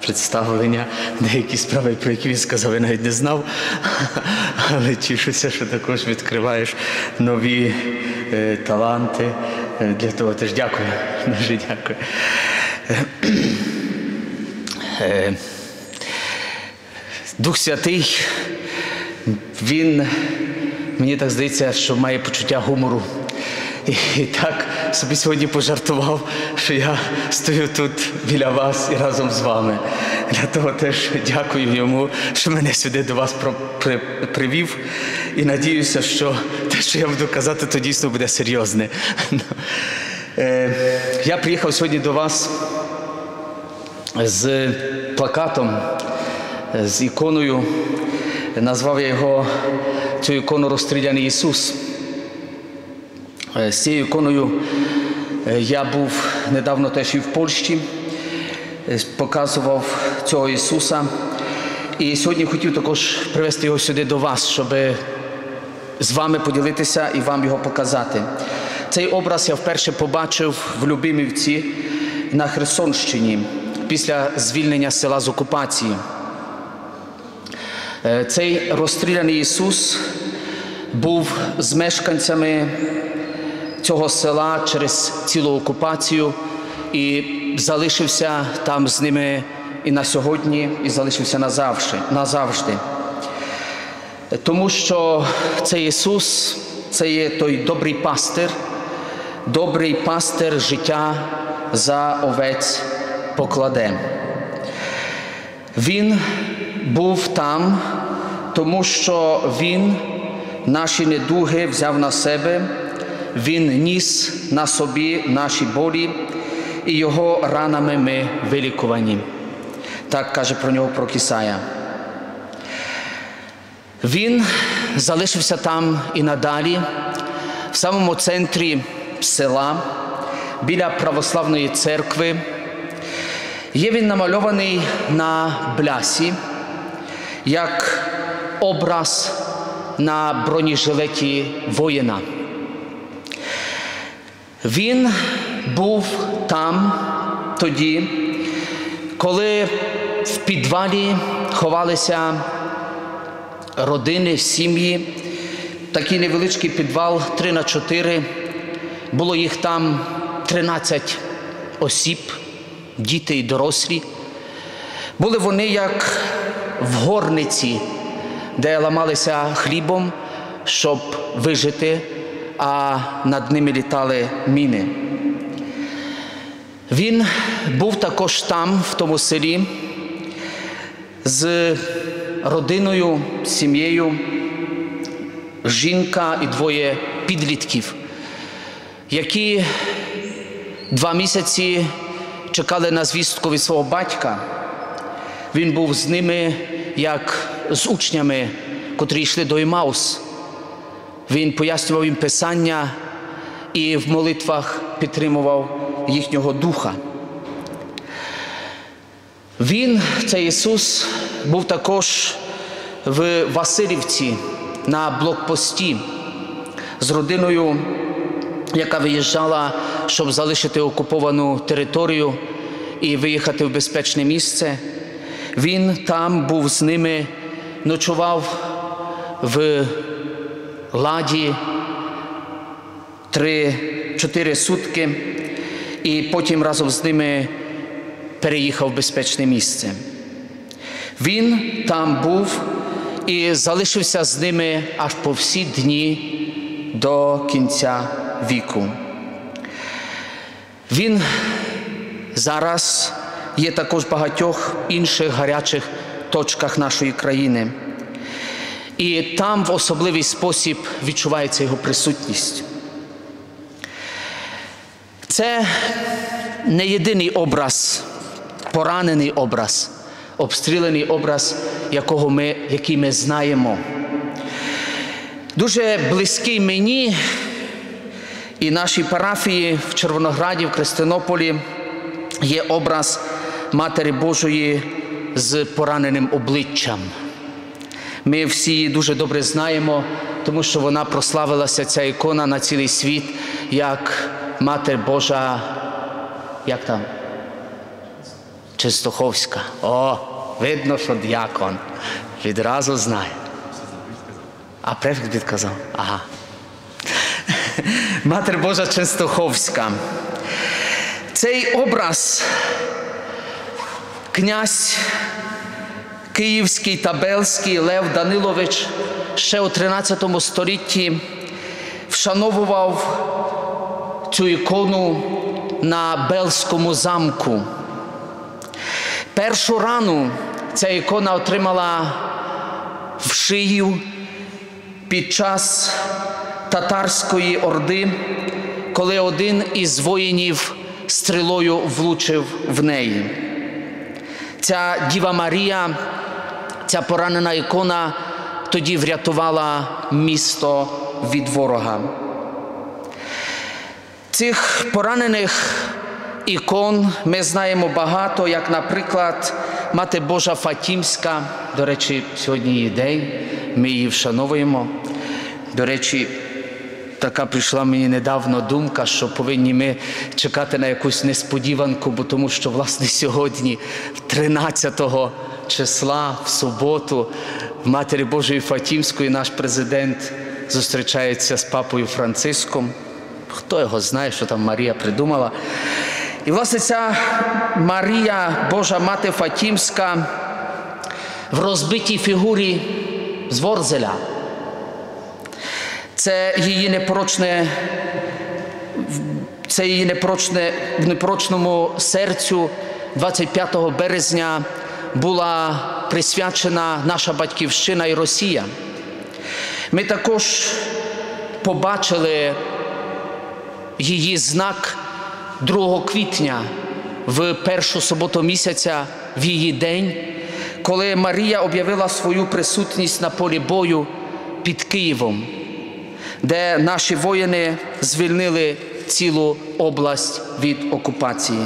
представлення. Деякі справи, про які він сказав, я навіть не знав. Але тішуся, що також відкриваєш нові таланти. Для того теж дякую. Дуже дякую. Дух Святий, він, мені так здається, що має почуття гумору. І так собі сьогодні пожартував, що я стою тут біля вас і разом з вами. Для того теж дякую йому, що мене сюди до вас привів. І надіюся, що те, що я буду казати, то дійсно буде серйозне. Я приїхав сьогодні до вас з плакатом, з іконою. Назвав я його, цю ікону «Розстріляний Ісус». З цією іконою я був недавно теж і в Польщі, показував цього Ісуса. І сьогодні хотів також привезти його сюди до вас, щоб з вами поділитися і вам його показати. Цей образ я вперше побачив в Любимівці на Херсонщині після звільнення села з окупації. Цей розстріляний Ісус був з мешканцями цього села через цілу окупацію і залишився там з ними і на сьогодні, і залишився назавжди. Тому що цей Ісус – це є той добрий пастир життя за овець покладе. Він був там, тому що Він наші недуги взяв на себе, Він ніс на собі наші болі, і Його ранами ми вилікувані. Так каже про нього пророк Ісая. Він залишився там і надалі, в самому центрі села, біля православної церкви. Є він намальований на блясі, як образ на бронежилеті воїна. Він був там тоді, коли в підвалі ховалися родини, сім'ї. Такий невеличкий підвал, 3х4. Було їх там 13 осіб, діти і дорослі. Були вони як в горниці, де ламалися хлібом, щоб вижити, а над ними літали міни. Він був також там, в тому селі, з родиною, сім'єю, жінка і 2 підлітків, які 2 місяці чекали на звістку від свого батька. Він був з ними, як з учнями, котрі йшли до Емаус. Він пояснював їм Писання і в молитвах підтримував їхнього духа. Він, цей Ісус, був також в Василівці на блокпості з родиною, яка виїжджала, щоб залишити окуповану територію і виїхати в безпечне місце. Він там був з ними, ночував в ладі 3-4 сутки і потім разом з ними переїхав в безпечне місце. Він там був і залишився з ними аж по всі дні до кінця віку. Він зараз є також в багатьох інших гарячих точках нашої країни. І там в особливий спосіб відчувається його присутність. Це не єдиний образ, поранений образ, обстріляний образ, який ми знаємо. Дуже близький мені і нашій парафії в Червонограді, в Крестинополі є образ Матері Божої з пораненим обличчям. Ми всі її дуже добре знаємо, тому що вона прославилася, ця ікона, на цілий світ, як Матер Божа, як там? Ченстуховська. О, видно, що діакон. Відразу знає. А префікс підказав? Ага. Матір Божа Ченстуховська. Цей образ князь Київський та Бельський Лев Данилович ще у 13 столітті вшановував цю ікону на Бельському замку. Першу рану ця ікона отримала в шию під час татарської орди, коли один із воїнів стрілою влучив в неї. Ця Діва Марія, ця поранена ікона тоді врятувала місто від ворога. Цих поранених ікон ми знаємо багато, як, наприклад, Мати Божа Фатімська. До речі, сьогодні її день, ми її вшановуємо. До речі, така прийшла мені недавно думка, що повинні ми чекати на якусь несподіванку, бо тому що, власне, сьогодні, 13 числа, в суботу, в Матері Божої Фатімської наш президент зустрічається з папою Франциском. Хто його знає, що там Марія придумала. І, власне, ця Марія, Божа Мати Фатімська, в розбитій фігурі з Ворзеля. Це її непорочному серцю 25 березня була присвячена наша Батьківщина і Росія. Ми також побачили її знак 2 квітня, в першу суботу місяця, в її день, коли Марія об'явила свою присутність на полі бою під Києвом, де наші воїни звільнили цілу область від окупації.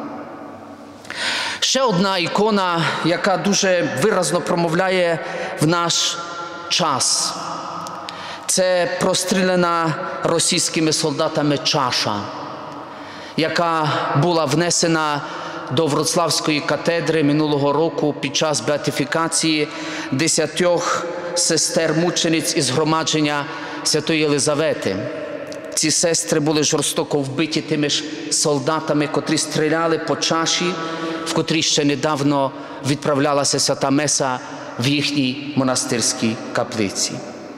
Ще одна ікона, яка дуже виразно промовляє в наш час. Це простріляна російськими солдатами чаша, яка була внесена до Вроцлавської катедри минулого року під час беатифікації 10 сестер-мучениць із громадження Святої Єлизавети. Ці сестри були жорстоко вбиті тими ж солдатами, котрі стріляли по чаші, в котрій ще недавно відправлялася свята меса в їхній монастирській каплиці.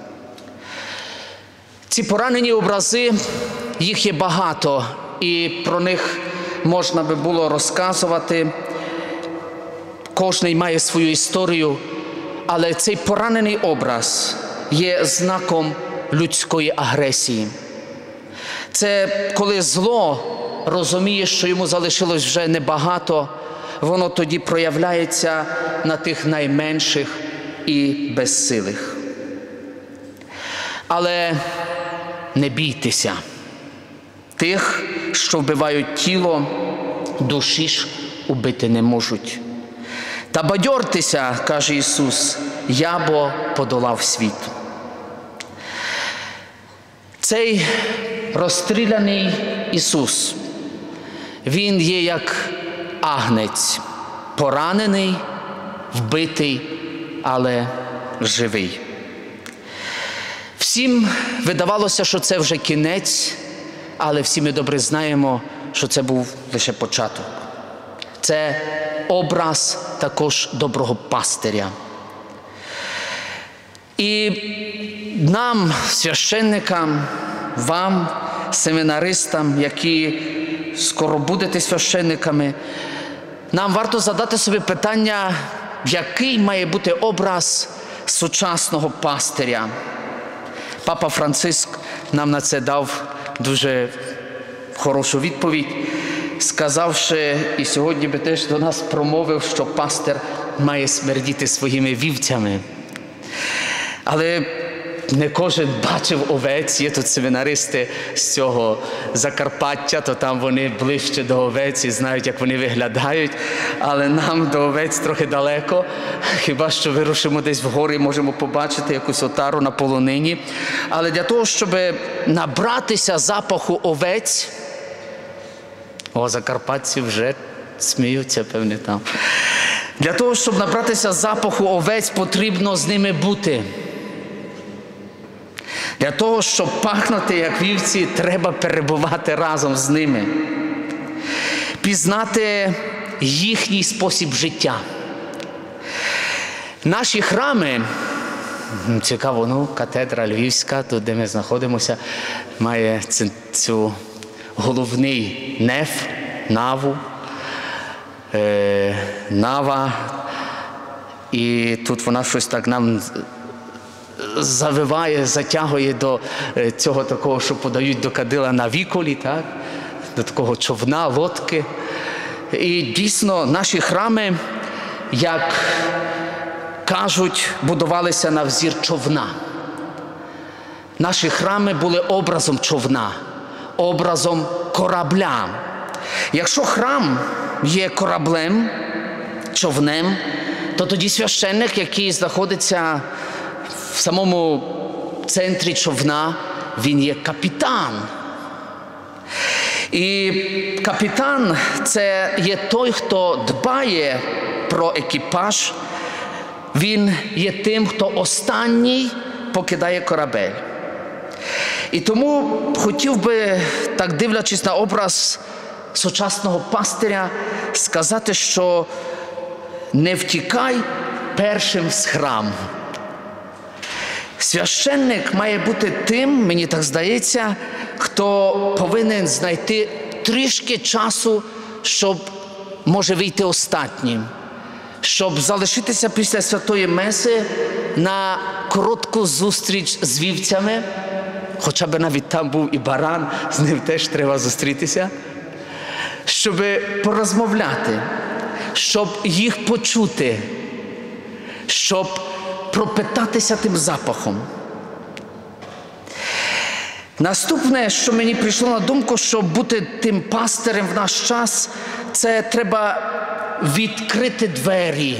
Ці поранені образи, їх є багато, і про них можна би було розказувати. Кожний має свою історію, але цей поранений образ є знаком людської агресії. Це коли зло розуміє, що йому залишилось вже небагато, воно тоді проявляється на тих найменших і безсилих. Але не бійтеся тих, що вбивають тіло, душі ж убити не можуть. Та бадьортеся, каже Ісус, я бо подолав світ. Цей розстріляний Ісус, Він є як агнець, поранений, вбитий, але живий. Всім видавалося, що це вже кінець, але всі ми добре знаємо, що це був лише початок. Це образ також доброго пастиря. І нам, священникам, вам, семінаристам, які скоро будете священниками, нам варто задати собі питання, який має бути образ сучасного пастиря. Папа Франциск нам на це дав дуже хорошу відповідь, сказавши, і сьогодні би теж до нас промовив, що пастир має смердіти своїми вівцями. Але не кожен бачив овець, є тут семінаристи з цього Закарпаття, то там вони ближче до овець і знають, як вони виглядають, але нам до овець трохи далеко, хіба що вирушимо десь в гори, можемо побачити якусь отару на полонині. Але для того, щоб набратися запаху овець, закарпатці вже сміються, певне, там. Для того, щоб набратися запаху овець, потрібно з ними бути. Для того, щоб пахнути, як вівці, треба перебувати разом з ними. Пізнати їхній спосіб життя. Наші храми, цікаво, катедра Львівська, тут, де ми знаходимося, має цю головний неф, наву, нава, і тут вона щось так нам завиває, затягує до цього такого, що подають до кадила на віколі, так? До такого човна, лодки. І дійсно наші храми, як кажуть, будувалися на взір човна. Наші храми були образом човна, образом корабля. Якщо храм є кораблем, човнем, то тоді священник, який знаходиться в самому центрі човна, він є капітан. І капітан – це є той, хто дбає про екіпаж. Він є тим, хто останній покидає корабель. І тому хотів би, так дивлячись на образ сучасного пастиря, сказати, що не втікай першим з храму. Священник має бути тим, мені так здається, хто повинен знайти трішки часу, щоб може вийти останнім, щоб залишитися після святої меси на коротку зустріч з вівцями, хоча б навіть там був і баран, з ним теж треба зустрітися, щоб порозмовляти, щоб їх почути, щоб пропитатися тим запахом. Наступне, що мені прийшло на думку, щоб бути тим пастирем в наш час, це треба відкрити двері.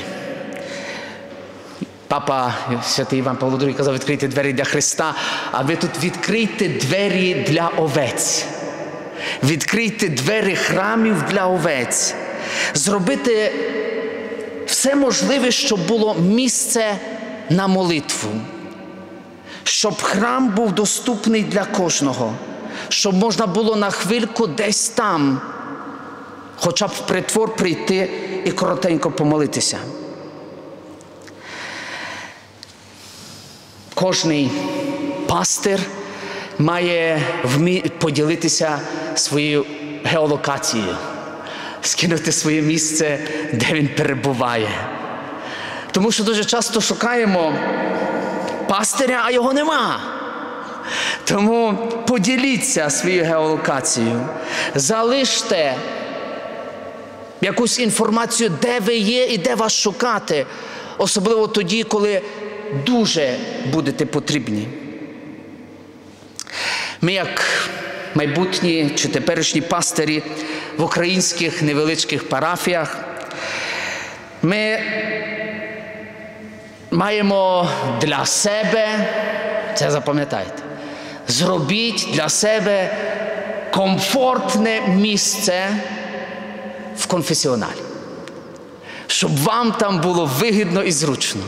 Папа святий Іван Павло II казав, відкрити двері для Христа, а ви тут відкрийте двері для овець. Відкрийте двері храмів для овець. Зробити все можливе, щоб було місце на молитву. Щоб храм був доступний для кожного. Щоб можна було на хвильку десь там, хоча б в притвор прийти і коротенько помолитися. Кожний пастир має поділитися своєю геолокацією, скинути своє місце, де він перебуває. Тому що дуже часто шукаємо пастиря, а його нема. Тому поділіться своєю геолокацією. Залиште якусь інформацію, де ви є і де вас шукати. Особливо тоді, коли дуже будете потрібні. Ми, як майбутні чи теперішні пастирі в українських невеличких парафіях, ми маємо для себе, це запам'ятайте, зробіть для себе комфортне місце в конфесіоналі, щоб вам там було вигідно і зручно.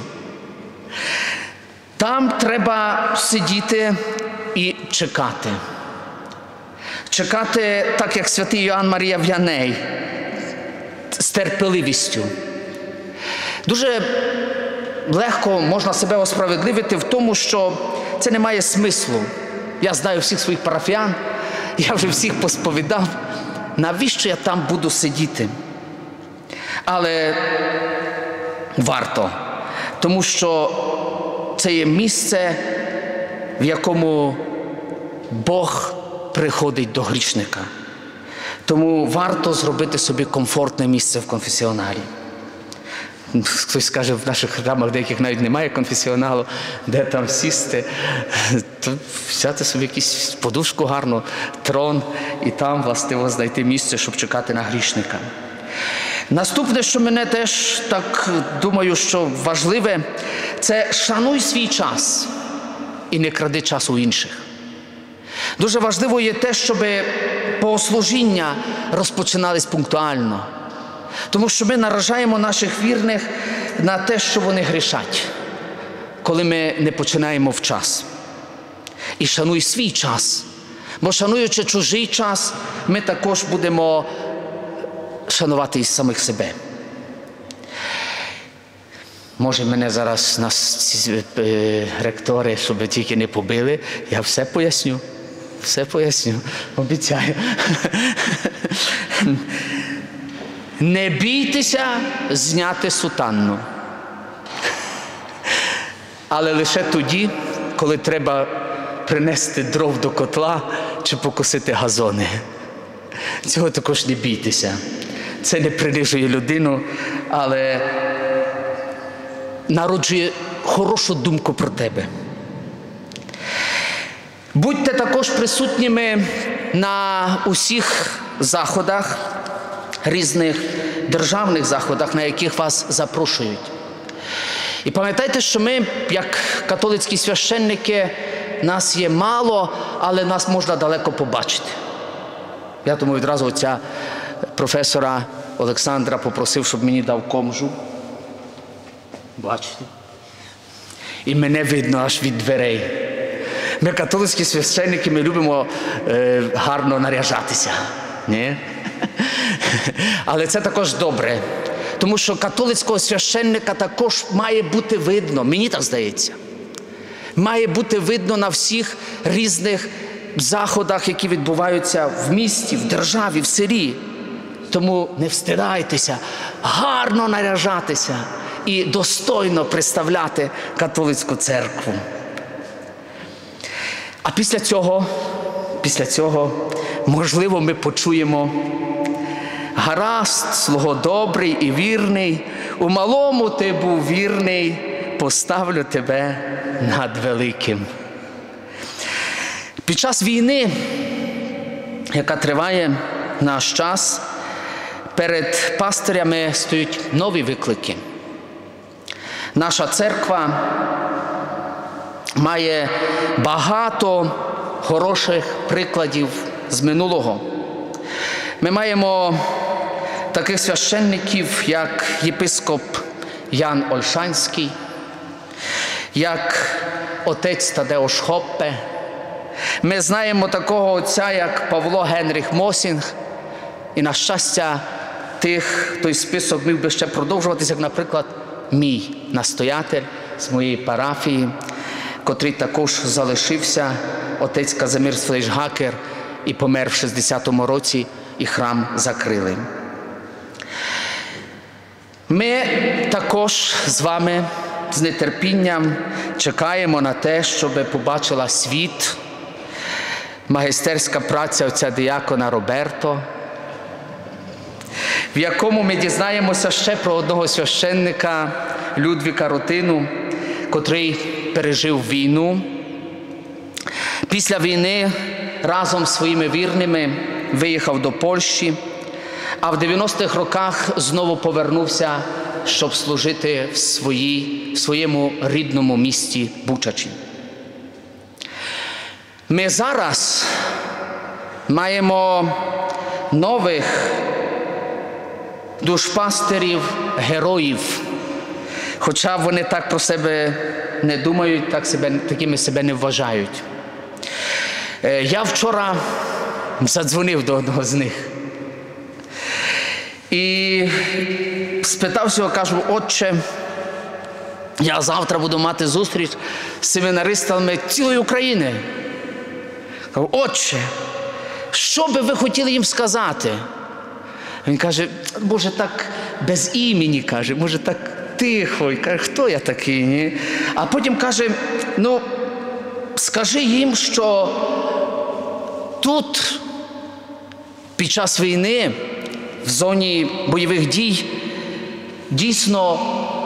Там треба сидіти і чекати. Чекати, так як святий Йоанн Марія В'яней, з терпеливістю. Дуже легко можна себе осправедливити в тому, що це не має смислу. Я знаю всіх своїх парафіян, я вже всіх посповідав. Навіщо я там буду сидіти? Але варто, тому що це є місце, в якому Бог приходить до грішника. Тому варто зробити собі комфортне місце в конфесіоналі. Хтось скаже, в наших храмах деяких навіть немає конфесіоналу, де там сісти, то взяти собі якусь подушку гарну, трон, і там, властиво, знайти місце, щоб чекати на грішника. Наступне, що мене теж, так думаю, що важливе, це шануй свій час і не кради час у інших. Дуже важливо є те, щоб богослужіння розпочинались пунктуально. Тому що ми наражаємо наших вірних на те, що вони грішать, коли ми не починаємо в час. І шануй свій час. Бо шануючи чужий час, ми також будемо шанувати і самих себе. Може, мене зараз ректори, щоб тільки не побили, я все поясню. Все поясню, обіцяю. Не бійтеся зняти сутанну. Але лише тоді, коли треба принести дров до котла чи покосити газони. Цього також не бійтеся. Це не принижує людину, але народжує хорошу думку про тебе. Будьте також присутніми на усіх заходах, різних державних заходах, на яких вас запрошують. І пам'ятайте, що ми, як католицькі священники, нас є мало, але нас можна далеко побачити. Я тому відразу отця професора Олександра попросив, щоб мені дав комжу. Бачите? І мене видно аж від дверей. Ми, католицькі священники, ми любимо гарно наряжатися. Ні? Але це також добре. Тому що католицького священника також має бути видно, мені так здається. Має бути видно на всіх різних заходах, які відбуваються в місті, в державі, в селі. Тому не встидайтеся, гарно наряжатися і достойно представляти католицьку церкву. А після цього, можливо, ми почуємо: гаразд, слуго добрий і вірний, у малому ти був вірний, поставлю тебе над великим. Під час війни, яка триває наш час, перед пастирями стоять нові виклики. Наша церква має багато хороших прикладів з минулого. Ми маємо таких священників, як єпископ Ян Ольшанський, як отець Тадеуш Хоппе. Ми знаємо такого отця, як Павло Генріх Мосінг. І, на щастя, той список міг би ще продовжуватися, як, наприклад, мій настоятель з моєї парафії, котрий також залишився, отець Казимир Флейшгакер, і помер в 60-му році, і храм закрили. Ми також з вами з нетерпінням чекаємо на те, щоб побачила світ магістерська праця отця диякона Роберто, в якому ми дізнаємося ще про одного священника Людвіка Рутину, котрий пережив війну. Після війни разом з своїми вірними виїхав до Польщі, а в 90-х роках знову повернувся, щоб служити в своєму рідному місті Бучачі. Ми зараз маємо нових душпастерів, героїв, хоча вони так про себе не думають, такими себе не вважають. Я вчора задзвонив до одного з них і спитався його, кажу: отче, я завтра буду мати зустріч з семінаристами цілої України. Кажу: отче, що би ви хотіли їм сказати? Він каже: може так без імені, каже, може так тихо. І каже: хто я такий, ні? А потім каже: ну, скажи їм, що тут під час війни, в зоні бойових дій, дійсно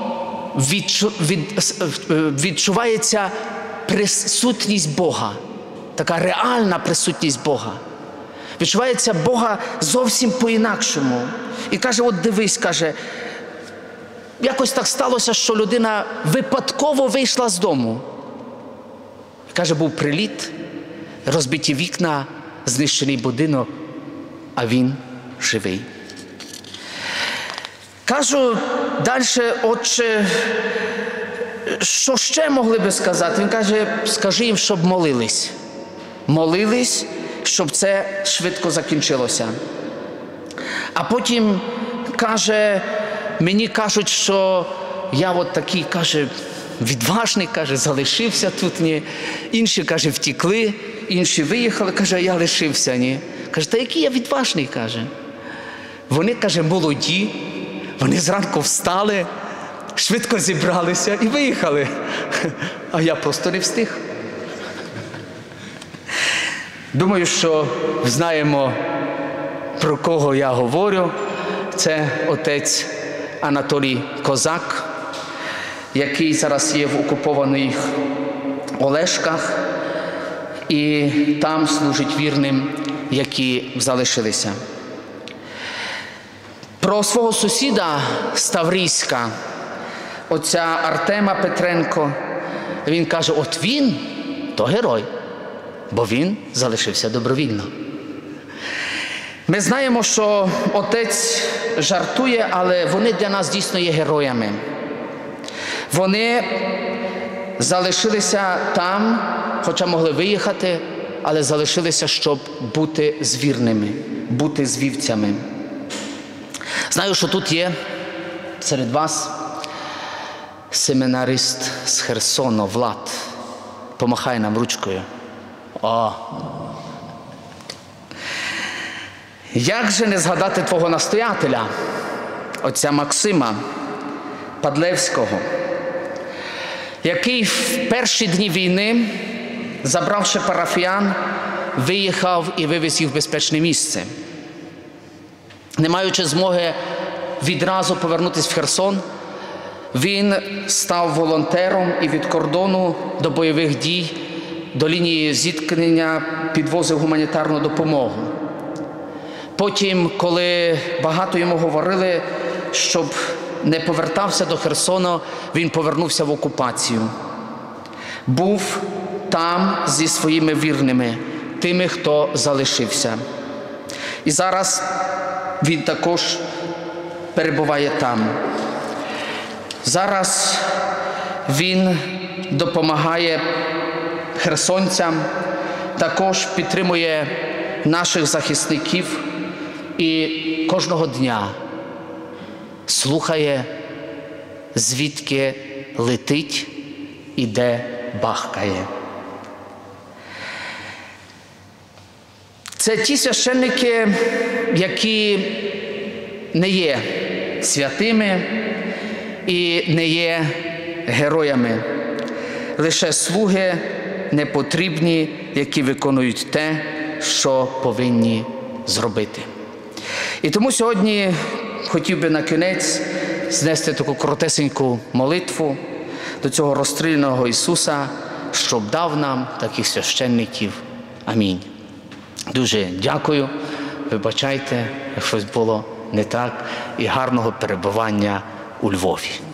відчувається присутність Бога, така реальна присутність Бога. Відчувається Бога зовсім по-інакшому. І каже: от дивись, каже, якось так сталося, що людина випадково вийшла з дому. Каже, був приліт, розбиті вікна, знищений будинок, а він живий. Кажу, далі, отче, що ще могли би сказати? Він каже, скажи їм, щоб молились. Молились, щоб це швидко закінчилося. А потім каже, мені кажуть, що я от такий, каже, відважний, каже, залишився тут, ні. Інші, каже, втекли, інші виїхали, каже, а я лишився, ні. Каже, та який я відважний, каже. Вони, каже, молоді, вони зранку встали, швидко зібралися і виїхали. А я просто не встиг. Думаю, що знаємо, про кого я говорю. Це отець Анатолій Козак, який зараз є в окупованих Олешках і там служить вірним, які залишилися. Про свого сусіда з Таврійська, отця Артема Петренко, він каже, от він то герой, бо він залишився добровільно. Ми знаємо, що отець жартує, але вони для нас дійсно є героями. Вони залишилися там, хоча могли виїхати, але залишилися, щоб бути з вірними, бути з вівцями. Знаю, що тут є серед вас семінарист з Херсону, Влад. Помахай нам ручкою. О! Як же не згадати твого настоятеля, отця Максима Падлевського, який в перші дні війни, забравши парафіян, виїхав і вивез їх в безпечне місце. Не маючи змоги відразу повернутися в Херсон, він став волонтером і від кордону до бойових дій, до лінії зіткнення підвозив гуманітарну допомогу. Потім, коли багато йому говорили, щоб не повертався до Херсону, він повернувся в окупацію. Був там зі своїми вірними, тими, хто залишився. І зараз він також перебуває там. Зараз він допомагає херсонцям, також підтримує наших захисників і кожного дня слухає, звідки летить і де бахкає. Це ті священники, які не є святими і не є героями. Лише слуги непотрібні, які виконують те, що повинні зробити. І тому сьогодні хотів би на кінець знести таку коротесеньку молитву до цього розстріляного Ісуса, щоб дав нам таких священників. Амінь. Дуже дякую, вибачайте, як щось було не так, і гарного перебування у Львові.